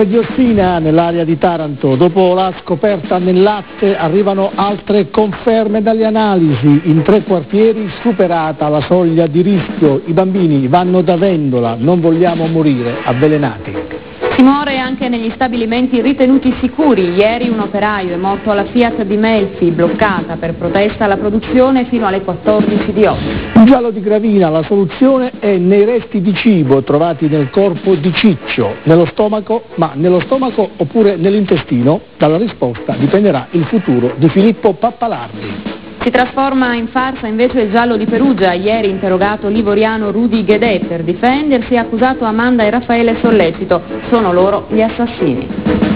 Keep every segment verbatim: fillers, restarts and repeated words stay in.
C'è diossina nell'area di Taranto. Dopo la scoperta nel latte arrivano altre conferme dalle analisi. In tre quartieri superata la soglia di rischio. I bambini vanno da Vendola, non vogliamo morire avvelenati. Si muore anche negli stabilimenti ritenuti sicuri. Ieri un operaio è morto alla Fiat di Melfi, bloccata per protesta la produzione fino alle quattordici di oggi. Il giallo di Gravina, la soluzione è nei resti di cibo trovati nel corpo di Ciccio, nello stomaco, ma nello stomaco oppure nell'intestino? Dalla risposta dipenderà il futuro di Filippo Pappalardi. Si trasforma in farsa invece il giallo di Perugia. Ieri interrogato l'ivoriano Rudy Guedè per difendersi, ha accusato Amanda e Raffaele Sollecito. Sono loro gli assassini.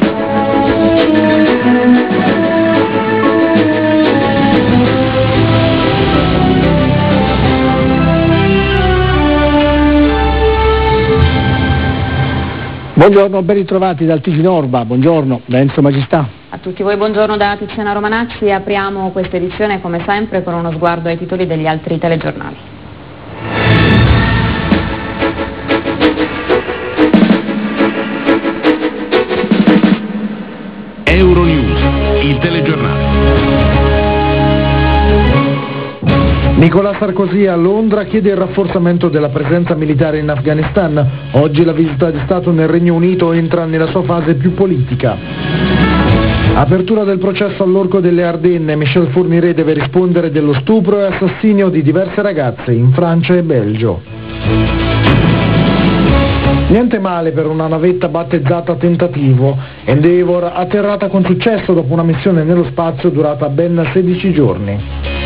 Buongiorno, ben ritrovati dal T G Norba. Buongiorno da Enzo Magistà. A tutti voi buongiorno da Tiziana Romanacci. Apriamo questa edizione come sempre con uno sguardo ai titoli degli altri telegiornali. Euronews, il telegiornale. Nicolas Sarkozy a Londra chiede il rafforzamento della presenza militare in Afghanistan. Oggi la visita di Stato nel Regno Unito entra nella sua fase più politica. Apertura del processo all'orco delle Ardenne. Michel Fourniret deve rispondere dello stupro e assassinio di diverse ragazze in Francia e Belgio. Niente male per una navetta battezzata Tentativo. Endeavour atterrata con successo dopo una missione nello spazio durata ben sedici giorni.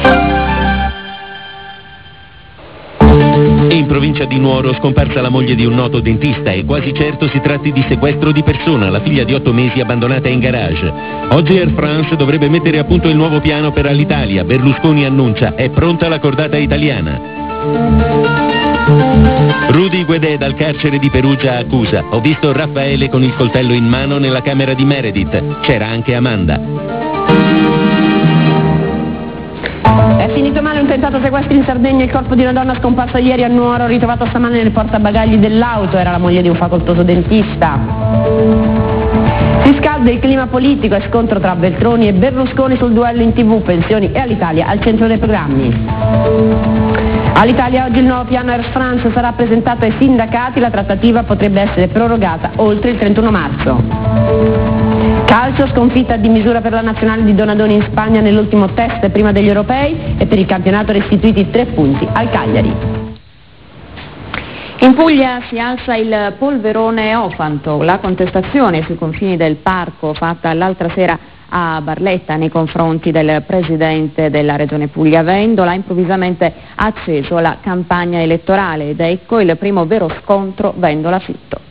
In provincia di Nuoro scomparsa la moglie di un noto dentista e quasi certo si tratti di sequestro di persona, la figlia di otto mesi abbandonata in garage. Oggi Air France dovrebbe mettere a punto il nuovo piano per Alitalia. Berlusconi annuncia, è pronta la cordata italiana. Rudy Guedè dal carcere di Perugia accusa, ho visto Raffaele con il coltello in mano nella camera di Meredith, c'era anche Amanda. È finito male un tentato sequestro in Sardegna. Il corpo di una donna scomparsa ieri a Nuoro, ritrovato stamane nel portabagagli dell'auto, era la moglie di un facoltoso dentista. Si scalda il clima politico e scontro tra Veltroni e Berlusconi sul duello in tv, pensioni e Alitalia al centro dei programmi. All'Italia oggi il nuovo piano Air France sarà presentato ai sindacati, la trattativa potrebbe essere prorogata oltre il trentuno marzo. Calcio, sconfitta di misura per la nazionale di Donadoni in Spagna nell'ultimo test prima degli europei e per il campionato restituiti tre punti al Cagliari. In Puglia si alza il polverone Ofanto, la contestazione sui confini del parco fatta l'altra sera a Barletta nei confronti del presidente della regione Puglia Vendola ha improvvisamente acceso la campagna elettorale ed ecco il primo vero scontro Vendola-Fitto.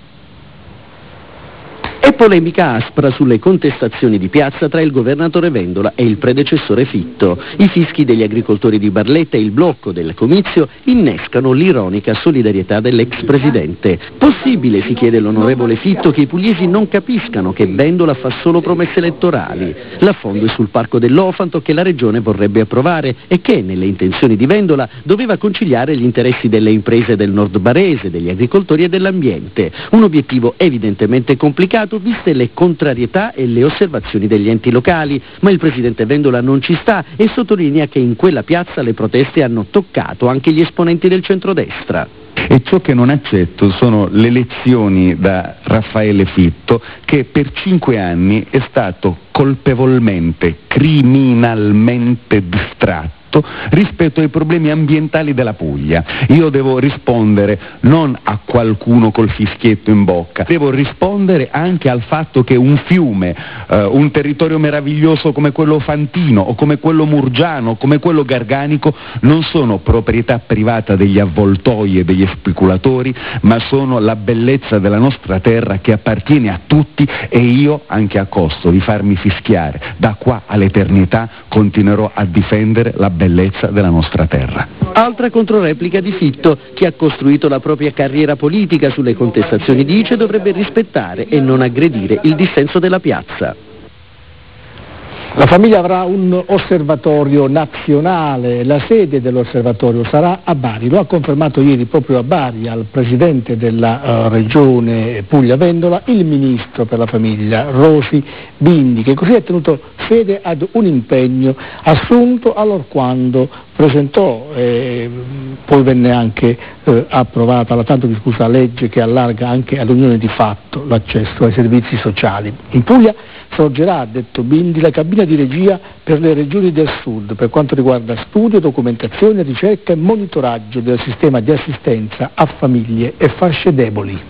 E polemica aspra sulle contestazioni di piazza tra il governatore Vendola e il predecessore Fitto. I fischi degli agricoltori di Barletta e il blocco del comizio innescano l'ironica solidarietà dell'ex presidente. Possibile, si chiede l'onorevole Fitto, che i pugliesi non capiscano che Vendola fa solo promesse elettorali? L'affondo è sul parco dell'Ofanto che la regione vorrebbe approvare e che, nelle intenzioni di Vendola, doveva conciliare gli interessi delle imprese del nord barese, degli agricoltori e dell'ambiente. Un obiettivo evidentemente complicato viste le contrarietà e le osservazioni degli enti locali, ma il presidente Vendola non ci sta e sottolinea che in quella piazza le proteste hanno toccato anche gli esponenti del centrodestra. E ciò che non accetto sono le lezioni da Raffaele Fitto, che per cinque anni è stato colpevolmente, criminalmente distratto rispetto ai problemi ambientali della Puglia. Io devo rispondere non a qualcuno col fischietto in bocca, devo rispondere anche al fatto che un fiume, eh, un territorio meraviglioso come quello Fantino o come quello Murgiano o come quello Garganico non sono proprietà privata degli avvoltoi e degli speculatori, ma sono la bellezza della nostra terra che appartiene a tutti e io, anche a costo di farmi fischiare da qua all'eternità, continuerò a difendere la bellezza della nostra terra. Altra controreplica di Fitto, che ha costruito la propria carriera politica sulle contestazioni di I C E, dovrebbe rispettare e non aggredire il dissenso della piazza. La famiglia avrà un osservatorio nazionale, la sede dell'osservatorio sarà a Bari, lo ha confermato ieri proprio a Bari al presidente della uh, regione Puglia Vendola, il ministro per la famiglia Rosi Bindi, che così ha tenuto fede ad un impegno assunto allorquando presentò, eh, poi venne anche eh, approvata la tanto discussa legge che allarga anche all'unione di fatto l'accesso ai servizi sociali. In Puglia sorgerà, ha detto Bindi, la cabina di regia per le regioni del sud per quanto riguarda studio, documentazione, ricerca e monitoraggio del sistema di assistenza a famiglie e fasce deboli.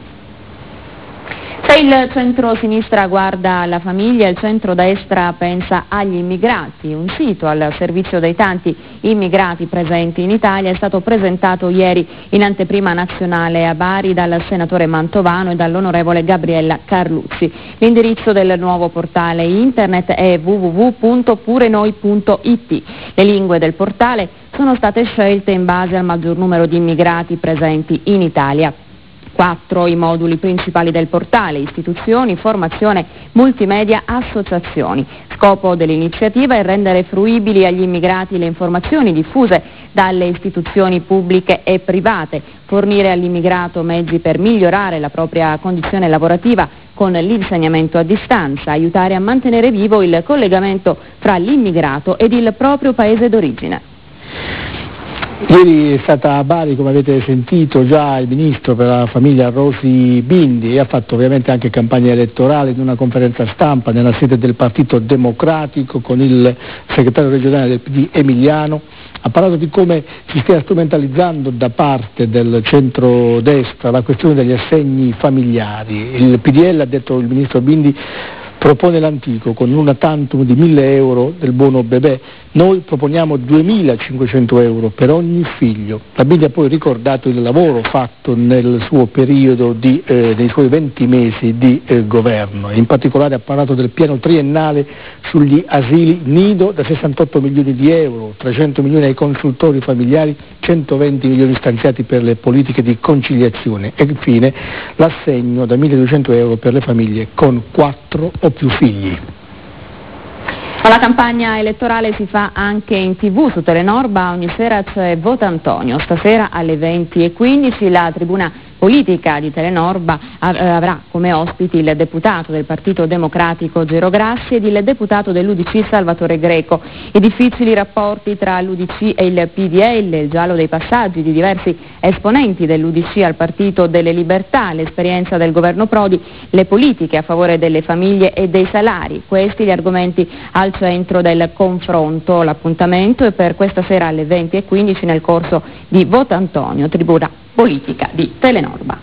Se il centro-sinistra guarda alla famiglia, il centro-destra pensa agli immigrati. Un sito al servizio dei tanti immigrati presenti in Italia è stato presentato ieri in anteprima nazionale a Bari dal senatore Mantovano e dall'onorevole Gabriella Carlucci. L'indirizzo del nuovo portale internet è w w w punto purenoi punto i t. Le lingue del portale sono state scelte in base al maggior numero di immigrati presenti in Italia. Quattro i moduli principali del portale: istituzioni, formazione, multimedia, associazioni. Scopo dell'iniziativa è rendere fruibili agli immigrati le informazioni diffuse dalle istituzioni pubbliche e private, fornire all'immigrato mezzi per migliorare la propria condizione lavorativa con l'insegnamento a distanza, aiutare a mantenere vivo il collegamento fra l'immigrato ed il proprio paese d'origine. Ieri è stata a Bari, come avete sentito, già il ministro per la famiglia Rosi Bindi, e ha fatto ovviamente anche campagna elettorale in una conferenza stampa nella sede del Partito Democratico con il segretario regionale del P D Emiliano. Ha parlato di come si stia strumentalizzando da parte del centro-destra la questione degli assegni familiari. Il P D L, ha detto il ministro Bindi, propone l'antico con una tantum di mille euro del buono bebè. Noi proponiamo duemilacinquecento euro per ogni figlio. La Bindi ha poi ricordato il lavoro fatto nel suo periodo di, eh, nei suoi venti mesi di eh, governo. In particolare ha parlato del piano triennale sugli asili nido da sessantotto milioni di euro, trecento milioni ai consultori familiari, centoventi milioni stanziati per le politiche di conciliazione e infine l'assegno da milleduecento euro per le famiglie con quattro o più figli. La campagna elettorale si fa anche in tv, su Telenorba ogni sera c'è Vota Antonio. Stasera alle venti e quindici la tribuna politica di Telenorba avrà come ospiti il deputato del Partito Democratico Gero Grassi ed il deputato dell'U D C Salvatore Greco. I difficili rapporti tra l'U D C e il P D L, il giallo dei passaggi di diversi esponenti dell'U D C al Partito delle Libertà, l'esperienza del governo Prodi, le politiche a favore delle famiglie e dei salari. Questi gli argomenti al centro del confronto. L'appuntamento è per questa sera alle venti e quindici nel corso di Vota Antonio, tribuna politica di Telenorba.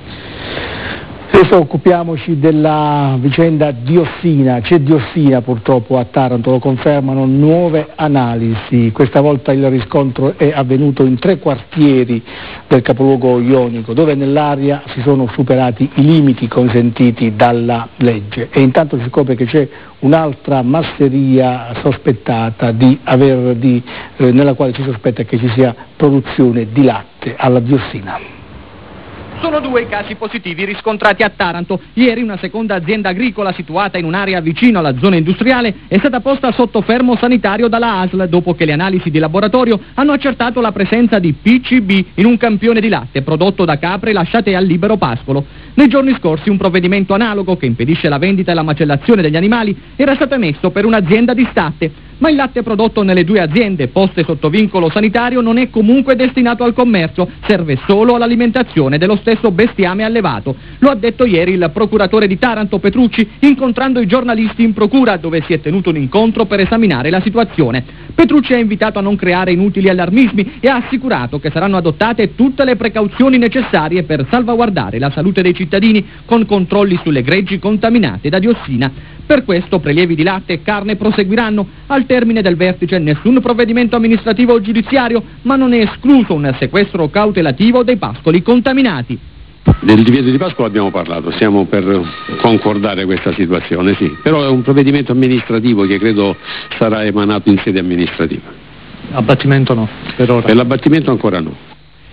Adesso occupiamoci della vicenda diossina. C'è diossina purtroppo a Taranto, lo confermano nuove analisi. Questa volta il riscontro è avvenuto in tre quartieri del capoluogo ionico, dove nell'area si sono superati i limiti consentiti dalla legge, e intanto si scopre che c'è un'altra masseria sospettata di aver di, eh, nella quale si sospetta che ci sia produzione di latte alla diossina. Sono due i casi positivi riscontrati a Taranto. Ieri una seconda azienda agricola situata in un'area vicino alla zona industriale è stata posta sotto fermo sanitario dalla A S L dopo che le analisi di laboratorio hanno accertato la presenza di P C B in un campione di latte prodotto da capre lasciate al libero pascolo. Nei giorni scorsi un provvedimento analogo che impedisce la vendita e la macellazione degli animali era stato emesso per un'azienda di Statte, ma il latte prodotto nelle due aziende poste sotto vincolo sanitario non è comunque destinato al commercio, serve solo all'alimentazione dello stesso bestiame allevato. Lo ha detto ieri il procuratore di Taranto Petrucci incontrando i giornalisti in procura, dove si è tenuto un incontro per esaminare la situazione. Petrucci ha invitato a non creare inutili allarmismi e ha assicurato che saranno adottate tutte le precauzioni necessarie per salvaguardare la salute dei cittadini con controlli sulle greggi contaminate da diossina. Per questo prelievi di latte e carne proseguiranno. Al termine del vertice nessun provvedimento amministrativo o giudiziario, ma non è escluso un sequestro cautelativo dei pascoli contaminati. Del divieto di pascolo abbiamo parlato, stiamo per concordare questa situazione, sì, però è un provvedimento amministrativo che credo sarà emanato in sede amministrativa. Abbattimento no, per ora? Per l'abbattimento ancora no.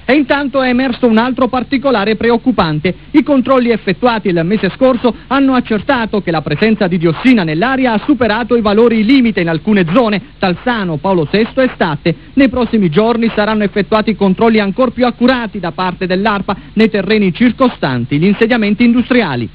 E intanto è emerso un altro particolare preoccupante. I controlli effettuati il mese scorso hanno accertato che la presenza di diossina nell'aria ha superato i valori limite in alcune zone, Talzano, Paolo sesto e Statte. Nei prossimi giorni saranno effettuati controlli ancor più accurati da parte dell'ARPA nei terreni circostanti gli insediamenti industriali.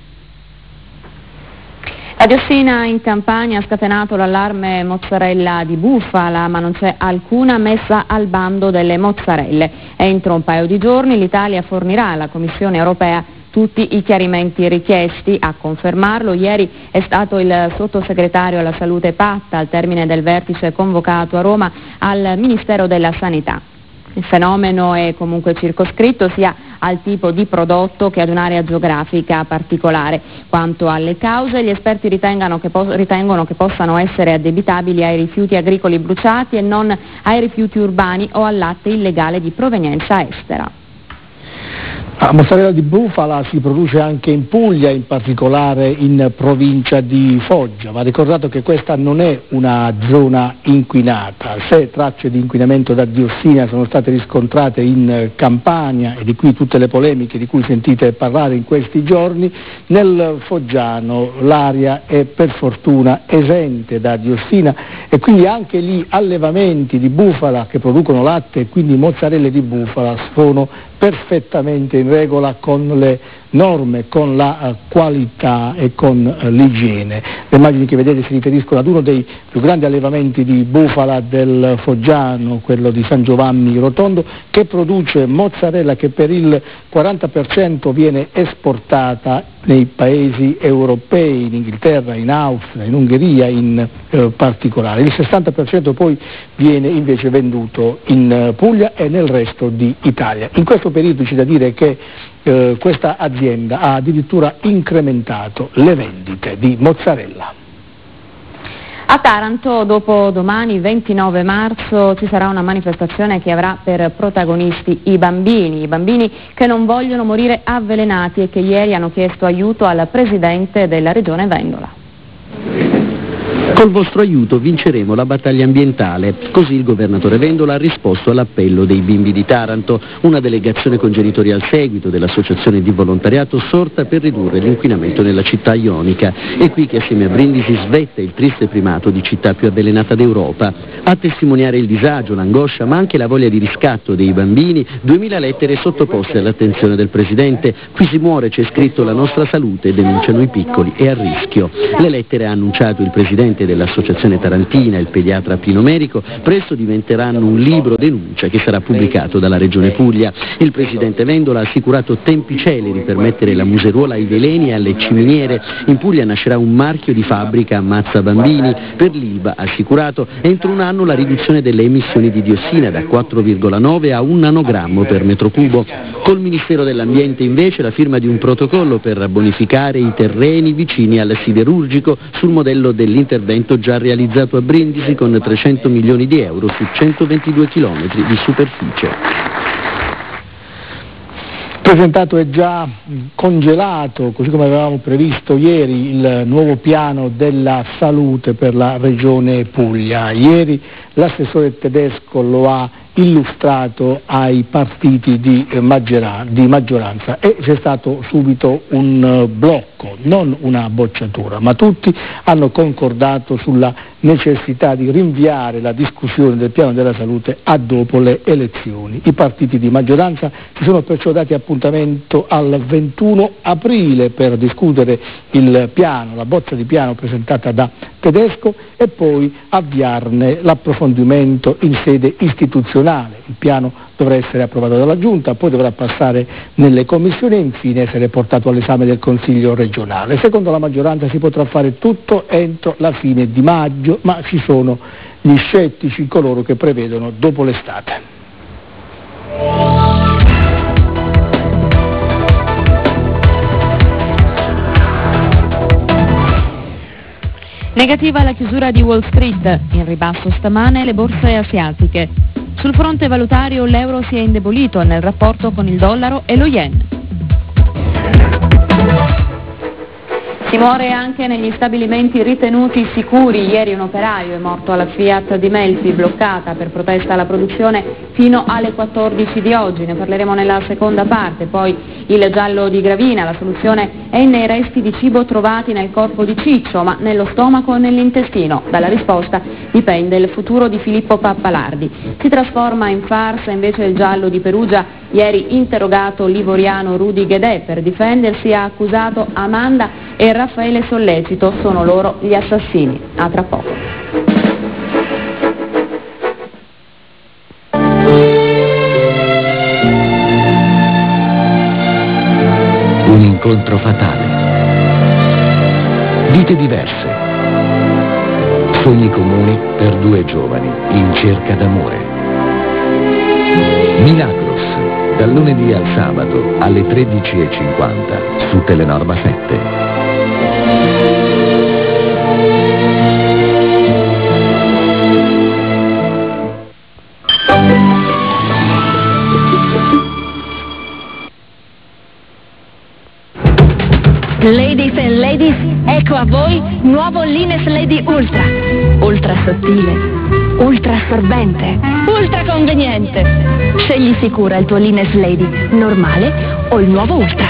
La diossina in Campania ha scatenato l'allarme mozzarella di bufala, ma non c'è alcuna messa al bando delle mozzarelle. Entro un paio di giorni l'Italia fornirà alla Commissione europea tutti i chiarimenti richiesti. A confermarlo ieri è stato il sottosegretario alla salute Patta al termine del vertice convocato a Roma al Ministero della Sanità. Il fenomeno è comunque circoscritto sia al tipo di prodotto che ad un'area geografica particolare. Quanto alle cause, gli esperti ritengono che, po- ritengono che possano essere addebitabili ai rifiuti agricoli bruciati e non ai rifiuti urbani o al latte illegale di provenienza estera. La mozzarella di bufala si produce anche in Puglia, in particolare in provincia di Foggia. Va ricordato che questa non è una zona inquinata. Se tracce di inquinamento da diossina sono state riscontrate in Campania, e di qui tutte le polemiche di cui sentite parlare in questi giorni, nel Foggiano l'aria è per fortuna esente da diossina e quindi anche lì allevamenti di bufala che producono latte e quindi mozzarelle di bufala sono perfettamente in regola con le norme, con la uh, qualità e con uh, l'igiene. Le immagini che vedete si riferiscono ad uno dei più grandi allevamenti di bufala del Foggiano, quello di San Giovanni Rotondo, che produce mozzarella che per il quaranta per cento viene esportata nei paesi europei, in Inghilterra, in Austria, in Ungheria in eh, particolare. Il sessanta per cento poi viene invece venduto in uh, Puglia e nel resto di Italia. In questo periodo c'è da dire che eh, questa azienda ha addirittura incrementato le vendite di mozzarella. A Taranto, dopo domani, ventinove marzo, ci sarà una manifestazione che avrà per protagonisti i bambini, i bambini che non vogliono morire avvelenati e che ieri hanno chiesto aiuto al presidente della regione Vendola. Col vostro aiuto vinceremo la battaglia ambientale, così il governatore Vendola ha risposto all'appello dei bimbi di Taranto, una delegazione con genitori al seguito dell'associazione di volontariato sorta per ridurre l'inquinamento nella città ionica. È qui che assieme a Brindisi svetta il triste primato di città più avvelenata d'Europa. A testimoniare il disagio, l'angoscia, ma anche la voglia di riscatto dei bambini, duemila lettere sottoposte all'attenzione del presidente. Qui si muore, c'è scritto, la nostra salute, denunciano i piccoli, è a rischio. Le lettere ha annunciato il presidente dell'associazione tarantina, il pediatra Pino Merico, presto diventeranno un libro denuncia che sarà pubblicato dalla regione Puglia. Il presidente Vendola ha assicurato tempi celeri per mettere la museruola ai veleni e alle ciminiere. In Puglia nascerà un marchio di fabbrica ammazza bambini. Per l'Ilva ha assicurato entro un anno la riduzione delle emissioni di diossina da quattro virgola nove a un nanogrammo per metro cubo. Col Ministero dell'Ambiente invece la firma di un protocollo per bonificare i terreni vicini al siderurgico sul modello dell'intervento già realizzato a Brindisi con trecento milioni di euro su centoventidue chilometri di superficie. Presentato e già congelato, così come avevamo previsto ieri, il nuovo piano della salute per la regione Puglia. Ieri l'assessore Tedesco lo ha illustrato ai partiti di, eh, maggiora, di maggioranza e c'è stato subito un uh, blocco, non una bocciatura, ma tutti hanno concordato sulla necessità di rinviare la discussione del piano della salute a dopo le elezioni. I partiti di maggioranza si sono perciò dati appuntamento al ventuno aprile per discutere il piano, la bozza di piano presentata da Tedesco e poi avviarne l'approfondimento in sede istituzionale. Il piano dovrà essere approvato dalla Giunta, poi dovrà passare nelle commissioni e infine essere portato all'esame del Consiglio regionale. Secondo la maggioranza si potrà fare tutto entro la fine di maggio, ma ci sono gli scettici, coloro che prevedono dopo l'estate. Negativa la chiusura di Wall Street, in ribasso stamane le borse asiatiche. Sul fronte valutario l'euro si è indebolito nel rapporto con il dollaro e lo yen. Si muore anche negli stabilimenti ritenuti sicuri. Ieri un operaio è morto alla Fiat di Melfi, bloccata per protesta alla produzione fino alle quattordici di oggi. Ne parleremo nella seconda parte. Poi il giallo di Gravina, la soluzione è nei resti di cibo trovati nel corpo di Ciccio, ma nello stomaco o nell'intestino. Dalla risposta dipende il futuro di Filippo Pappalardi. Si trasforma in farsa invece il giallo di Perugia. Ieri interrogato l'ivoriano Rudy Guedè, per difendersi ha accusato Amanda e Raffaele Sollecito, sono loro gli assassini. A tra poco. Un incontro fatale. Vite diverse. Sogni comuni per due giovani in cerca d'amore. Milagros, dal lunedì al sabato alle tredici e cinquanta su Telenorma sette. Ladies and ladies, ecco a voi nuovo Lines Lady Ultra. Ultra sottile, ultra assorbente, ultra conveniente. Scegli sicura il tuo Lines Lady, normale o il nuovo Ultra.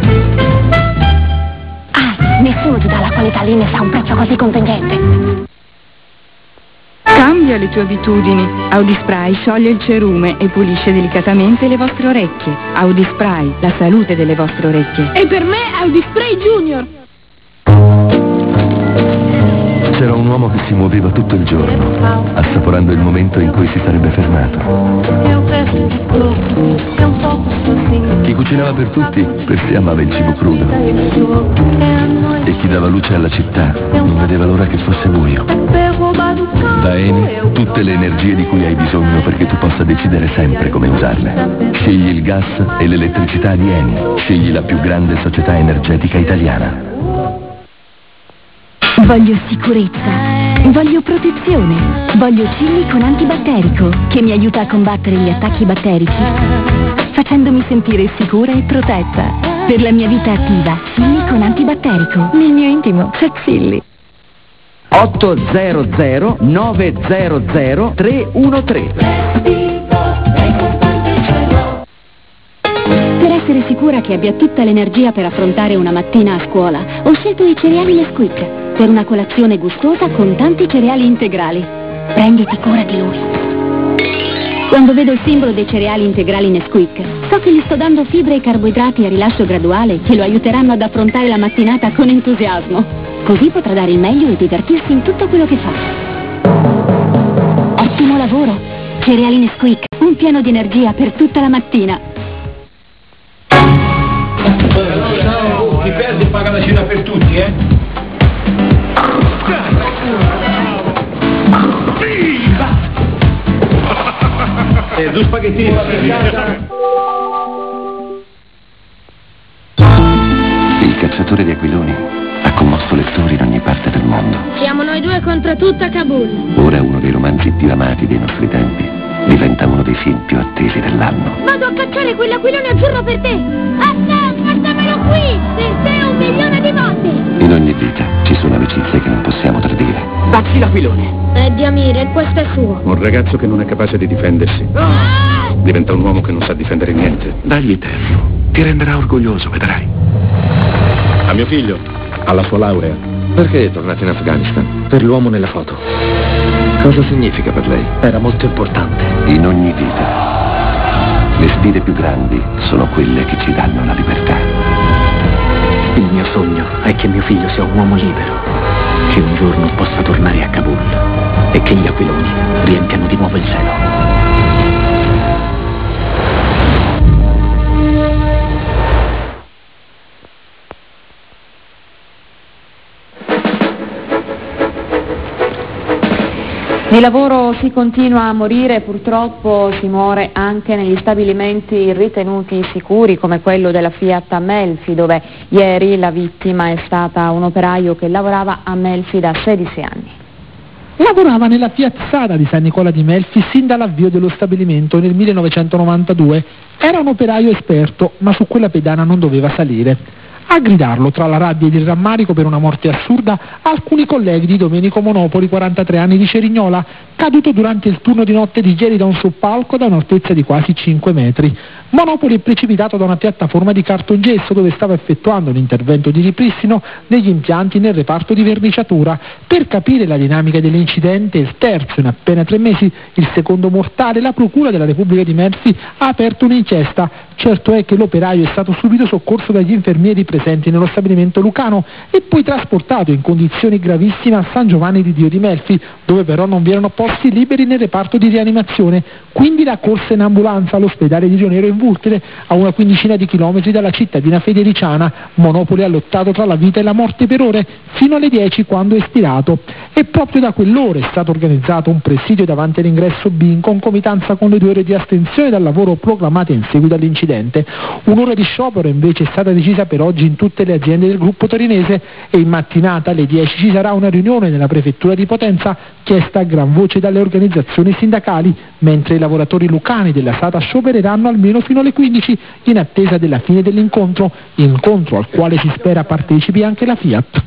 Ah, nessuno ti dà la qualità Lines a un prezzo così conveniente. Cambia le tue abitudini. Audi Spray scioglie il cerume e pulisce delicatamente le vostre orecchie. Audi Spray, la salute delle vostre orecchie. E per me Audi Spray Junior. C'era un uomo che si muoveva tutto il giorno, assaporando il momento in cui si sarebbe fermato. Chi cucinava per tutti perché amava il cibo crudo. E chi dava luce alla città non vedeva l'ora che fosse buio. Da Eni, tutte le energie di cui hai bisogno perché tu possa decidere sempre come usarle. Scegli il gas e l'elettricità di Eni. Scegli la più grande società energetica italiana. Voglio sicurezza, voglio protezione, voglio Cilli con antibatterico, che mi aiuta a combattere gli attacchi batterici, facendomi sentire sicura e protetta. Per la mia vita attiva, Cilli con antibatterico, nel mio intimo, c'è Cilli. otto zero zero nove zero zero tre uno tre. Per essere sicura che abbia tutta l'energia per affrontare una mattina a scuola, ho scelto i cereali Nesquik, per una colazione gustosa con tanti cereali integrali. Prenditi cura di lui. Quando vedo il simbolo dei cereali integrali Nesquik, so che gli sto dando fibre e carboidrati a rilascio graduale che lo aiuteranno ad affrontare la mattinata con entusiasmo. Così potrà dare il meglio e divertirsi in tutto quello che fa. Ottimo lavoro! Cereali Nesquik, un pieno di energia per tutta la mattina. Chi perde paga la cena per tutti, eh? Viva! Eh, due spaghettini per Il cacciatore di aquiloni ha commosso lettori in ogni parte del mondo. Siamo noi due contro tutta Kabul. Ora uno dei romanzi più amati dei nostri tempi diventa uno dei film più attesi dell'anno. Vado a cacciare quell'aquilone azzurro per te! A te, guardamelo qui! Per te un milione di volte! In ogni vita ci sono amicizie che non possiamo tradire. Bazzi l'aquilone! È di Amir, e questo è suo. Un ragazzo che non è capace di difendersi Ah! diventa un uomo che non sa difendere niente. Dagli terzo, ti renderà orgoglioso, vedrai. A mio figlio, alla sua laurea. Perché è tornato in Afghanistan? Per l'uomo nella foto. Cosa significa per lei? Era molto importante. In ogni vita, le sfide più grandi sono quelle che ci danno la libertà. Il mio sogno è che mio figlio sia un uomo libero, che un giorno possa tornare a Kabul e che gli aquiloni riempiano di nuovo il cielo. Di lavoro si continua a morire, purtroppo si muore anche negli stabilimenti ritenuti sicuri come quello della Fiat a Melfi, dove ieri la vittima è stata un operaio che lavorava a Melfi da sedici anni. Lavorava nella Fiat Sada di San Nicola di Melfi sin dall'avvio dello stabilimento nel millenovecentonovantadue. Era un operaio esperto, ma su quella pedana non doveva salire. A gridarlo tra la rabbia ed il rammarico per una morte assurda alcuni colleghi di Domenico Monopoli, quarantatré anni, di Cerignola, caduto durante il turno di notte di ieri da un soppalco da un'altezza di quasi cinque metri. Monopoli è precipitato da una piattaforma di cartongesso dove stava effettuando un intervento di ripristino degli impianti nel reparto di verniciatura. Per capire la dinamica dell'incidente, il terzo in appena tre mesi, il secondo mortale, la Procura della Repubblica di Melfi ha aperto un'inchiesta. Certo è che l'operaio è stato subito soccorso dagli infermieri presenti nello stabilimento lucano e poi trasportato in condizioni gravissime a San Giovanni di Dio di Melfi, dove però non vi erano posti liberi nel reparto di rianimazione. Quindi la corsa in ambulanza all'ospedale di Rionero in Vultere, a una quindicina di chilometri dalla cittadina federiciana. Monopoli ha lottato tra la vita e la morte per ore, fino alle dieci quando è spirato. E proprio da quell'ora è stato organizzato un presidio davanti all'ingresso B in concomitanza con le due ore di astensione dal lavoro proclamate in seguito all'incidente. Un'ora di sciopero invece è stata decisa per oggi in tutte le aziende del gruppo torinese e in mattinata alle dieci ci sarà una riunione nella prefettura di Potenza chiesta a gran voce dalle organizzazioni sindacali, mentre i lavoratori lucani della SATA sciopereranno almeno fino alle quindici in attesa della fine dell'incontro, incontro al quale si spera partecipi anche la Fiat.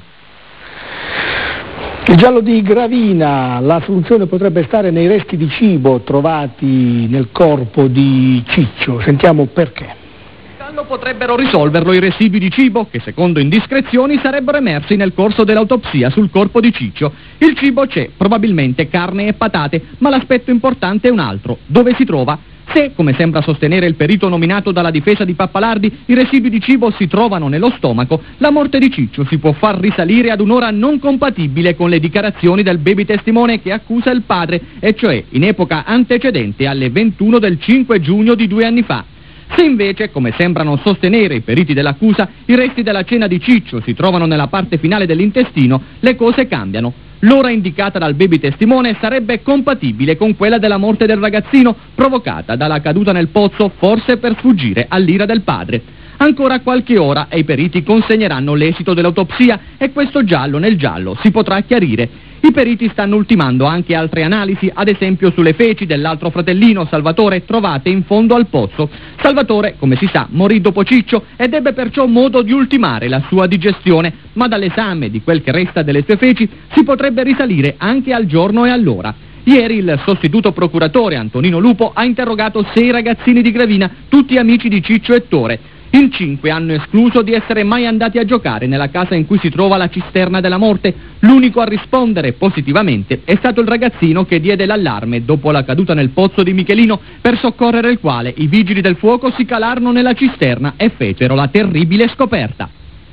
Il giallo di Gravina, la soluzione potrebbe stare nei resti di cibo trovati nel corpo di Ciccio. Sentiamo perché. Potrebbero risolverlo i residui di cibo che, secondo indiscrezioni, sarebbero emersi nel corso dell'autopsia sul corpo di Ciccio. Il cibo c'è, probabilmente carne e patate, ma l'aspetto importante è un altro: dove si trova? Se, come sembra sostenere il perito nominato dalla difesa di Pappalardi, i residui di cibo si trovano nello stomaco, la morte di Ciccio si può far risalire ad un'ora non compatibile con le dichiarazioni del baby testimone che accusa il padre, e cioè in epoca antecedente alle ventuno del cinque giugno di due anni fa. Se invece, come sembrano sostenere i periti dell'accusa, i resti della cena di Ciccio si trovano nella parte finale dell'intestino, le cose cambiano. L'ora indicata dal baby testimone sarebbe compatibile con quella della morte del ragazzino, provocata dalla caduta nel pozzo, forse per sfuggire all'ira del padre. Ancora qualche ora e i periti consegneranno l'esito dell'autopsia e questo giallo nel giallo si potrà chiarire. I periti stanno ultimando anche altre analisi, ad esempio sulle feci dell'altro fratellino, Salvatore, trovate in fondo al pozzo. Salvatore, come si sa, morì dopo Ciccio ed ebbe perciò modo di ultimare la sua digestione, ma dall'esame di quel che resta delle sue feci si potrebbe risalire anche al giorno e all'ora. Ieri il sostituto procuratore Antonino Lupo ha interrogato sei ragazzini di Gravina, tutti amici di Ciccio Ettore. In cinque hanno escluso di essere mai andati a giocare nella casa in cui si trova la cisterna della morte. L'unico a rispondere positivamente è stato il ragazzino che diede l'allarme dopo la caduta nel pozzo di Michelino, per soccorrere il quale i vigili del fuoco si calarono nella cisterna e fecero la terribile scoperta.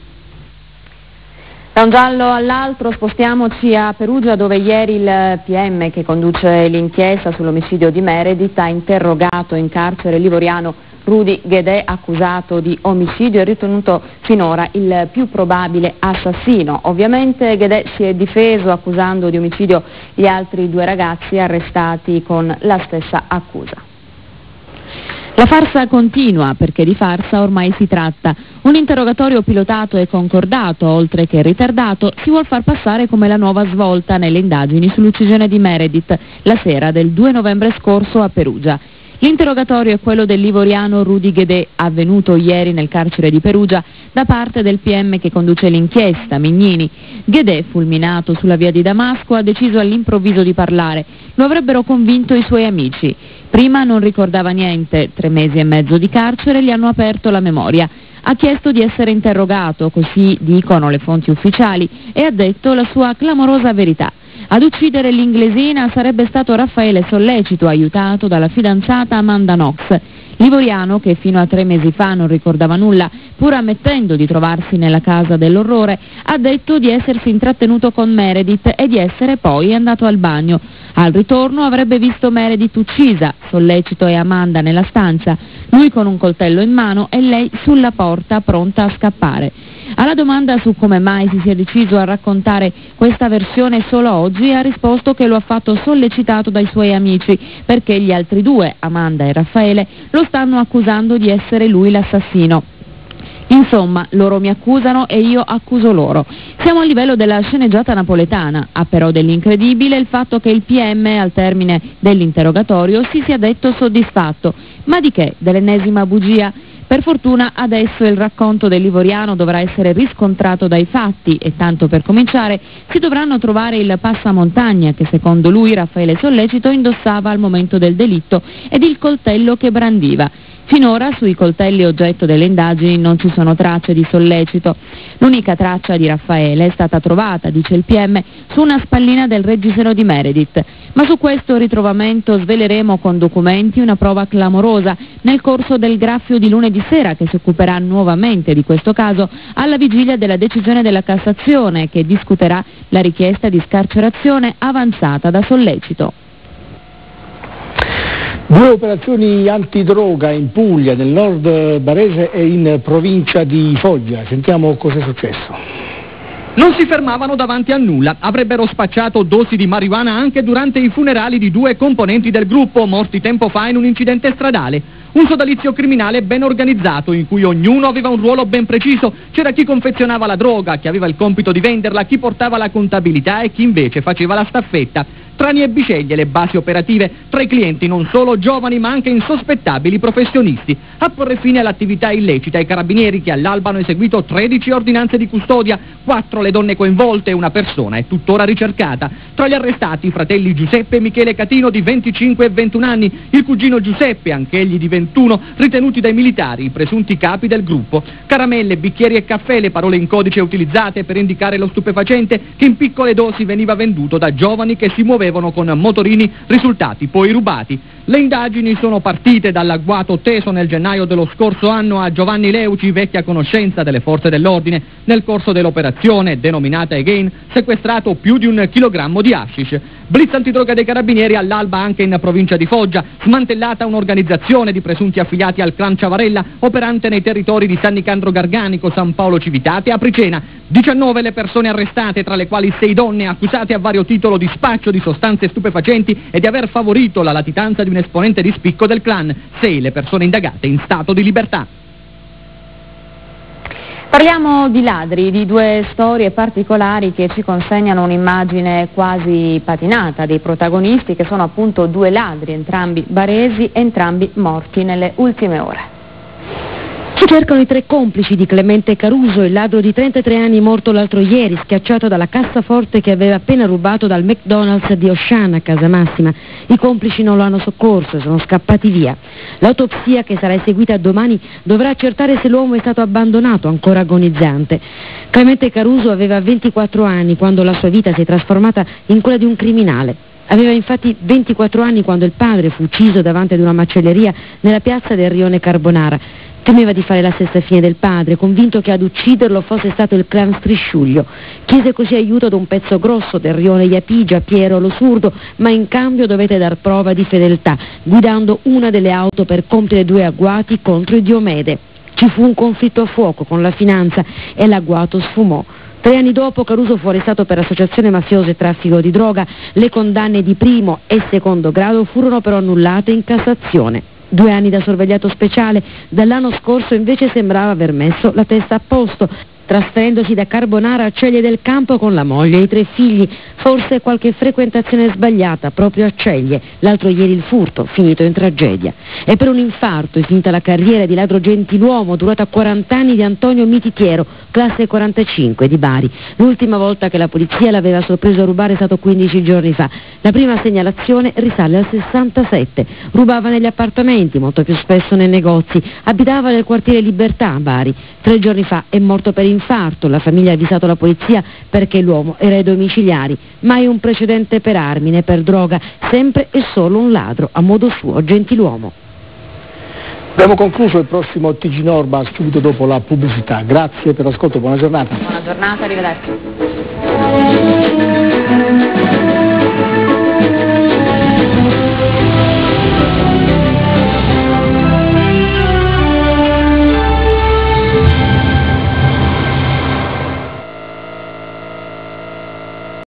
Da un giallo all'altro spostiamoci a Perugia, dove ieri il P M che conduce l'inchiesta sull'omicidio di Meredith ha interrogato in carcere livoriano Rudy Guedè, accusato di omicidio e ritenuto finora il più probabile assassino. Ovviamente Guedè si è difeso accusando di omicidio gli altri due ragazzi arrestati con la stessa accusa. La farsa continua, perché di farsa ormai si tratta. Un interrogatorio pilotato e concordato, oltre che ritardato, si vuol far passare come la nuova svolta nelle indagini sull'uccisione di Meredith la sera del due novembre scorso a Perugia. L'interrogatorio è quello del livoriano Rudy Guedè, avvenuto ieri nel carcere di Perugia da parte del P M che conduce l'inchiesta, Mignini. Guedè, fulminato sulla via di Damasco, ha deciso all'improvviso di parlare. Lo avrebbero convinto i suoi amici. Prima non ricordava niente, tre mesi e mezzo di carcere gli hanno aperto la memoria. Ha chiesto di essere interrogato, così dicono le fonti ufficiali, e ha detto la sua clamorosa verità. Ad uccidere l'inglesina sarebbe stato Raffaele Sollecito, aiutato dalla fidanzata Amanda Knox. Livoriano, che fino a tre mesi fa non ricordava nulla, pur ammettendo di trovarsi nella casa dell'orrore, ha detto di essersi intrattenuto con Meredith e di essere poi andato al bagno. Al ritorno avrebbe visto Meredith uccisa, Sollecito e Amanda nella stanza, lui con un coltello in mano e lei sulla porta pronta a scappare. Alla domanda su come mai si sia deciso a raccontare questa versione solo oggi, ha risposto che lo ha fatto sollecitato dai suoi amici, perché gli altri due, Amanda e Raffaele, lo stanno accusando di essere lui l'assassino. Insomma, loro mi accusano e io accuso loro. Siamo a livello della sceneggiata napoletana, ha però dell'incredibile il fatto che il P M al termine dell'interrogatorio si sia detto soddisfatto. Ma di che? Dell'ennesima bugia? Per fortuna adesso il racconto del livoriano dovrà essere riscontrato dai fatti e tanto per cominciare si dovranno trovare il passamontagna che secondo lui Raffaele Sollecito indossava al momento del delitto ed il coltello che brandiva. Finora sui coltelli oggetto delle indagini non ci sono tracce di Sollecito. L'unica traccia di Raffaele è stata trovata, dice il P M, su una spallina del reggiseno di Meredith. Ma su questo ritrovamento sveleremo con documenti una prova clamorosa nel corso del graffio di lunedì sera che si occuperà nuovamente di questo caso alla vigilia della decisione della Cassazione che discuterà la richiesta di scarcerazione avanzata da Sollecito. Due operazioni antidroga in Puglia, nel nord barese e in provincia di Foggia. Sentiamo cosa è successo. Non si fermavano davanti a nulla, avrebbero spacciato dosi di marijuana anche durante i funerali di due componenti del gruppo morti tempo fa in un incidente stradale. Un sodalizio criminale ben organizzato in cui ognuno aveva un ruolo ben preciso. C'era chi confezionava la droga, chi aveva il compito di venderla, chi portava la contabilità e chi invece faceva la staffetta. Trani e biceglie le basi operative, tra i clienti non solo giovani ma anche insospettabili professionisti. A porre fine all'attività illecita i carabinieri che all'alba hanno eseguito tredici ordinanze di custodia, quattro le donne coinvolte e una persona è tuttora ricercata. Tra gli arrestati i fratelli Giuseppe e Michele Catino di venticinque e ventuno anni, il cugino Giuseppe, anch'egli di ventuno, ritenuti dai militari i presunti capi del gruppo. Caramelle, bicchieri e caffè, le parole in codice utilizzate per indicare lo stupefacente che in piccole dosi veniva venduto da giovani che si muovevano con motorini risultati poi rubati. Le indagini sono partite dall'agguato teso nel gennaio dello scorso anno a Giovanni Leuci, vecchia conoscenza delle forze dell'ordine, nel corso dell'operazione denominata Again, sequestrato più di un chilogrammo di hashish. Blitz antidroga dei carabinieri all'alba anche in provincia di Foggia, smantellata un'organizzazione di presunti affiliati al clan Ciavarella operante nei territori di San Nicandro Garganico, San Paolo Civitate e Apricena. diciannove le persone arrestate, tra le quali sei donne accusate a vario titolo di spaccio di sostanze stupefacenti e di aver favorito la latitanza di un esponente di spicco del clan. sei le persone indagate in stato di libertà. Parliamo di ladri, di due storie particolari che ci consegnano un'immagine quasi patinata dei protagonisti, che sono appunto due ladri, entrambi baresi, entrambi morti nelle ultime ore. Si cercano i tre complici di Clemente Caruso, il ladro di trentatré anni morto l'altro ieri, schiacciato dalla cassaforte che aveva appena rubato dal McDonald's di Osciana a Casamassima. I complici non lo hanno soccorso e sono scappati via. L'autopsia, che sarà eseguita domani, dovrà accertare se l'uomo è stato abbandonato, ancora agonizzante. Clemente Caruso aveva ventiquattro anni quando la sua vita si è trasformata in quella di un criminale. Aveva infatti ventiquattro anni quando il padre fu ucciso davanti ad una macelleria nella piazza del Rione Carbonara. Temeva di fare la stessa fine del padre, convinto che ad ucciderlo fosse stato il clan Strisciuglio. Chiese così aiuto ad un pezzo grosso del Rione Iapigia, Piero lo Surdo, ma in cambio dovette dar prova di fedeltà, guidando una delle auto per compiere due agguati contro il Diomede. Ci fu un conflitto a fuoco con la finanza e l'agguato sfumò. Tre anni dopo Caruso fu arrestato per associazione mafiosa e traffico di droga. Le condanne di primo e secondo grado furono però annullate in Cassazione. Due anni da sorvegliato speciale, dall'anno scorso invece sembrava aver messo la testa a posto, trasferendosi da Carbonara a Ceglie del Campo con la moglie e i tre figli, forse qualche frequentazione sbagliata proprio a Ceglie, l'altro ieri il furto, finito in tragedia. E per un infarto è finita la carriera di ladro gentiluomo durata quaranta anni di Antonio Mititiero, classe quarantacinque di Bari. L'ultima volta che la polizia l'aveva sorpreso a rubare è stato quindici giorni fa. La prima segnalazione risale al sessantasette. Rubava negli appartamenti, molto più spesso nei negozi. Abitava nel quartiere Libertà a Bari. Tre giorni fa è morto per infarto. La famiglia ha avvisato la polizia perché l'uomo era ai domiciliari. Mai un precedente per armi né per droga, sempre e solo un ladro, a modo suo, gentiluomo. Abbiamo concluso. Il prossimo T G Norma subito dopo la pubblicità. Grazie per l'ascolto, buona giornata. Buona giornata, arrivederci.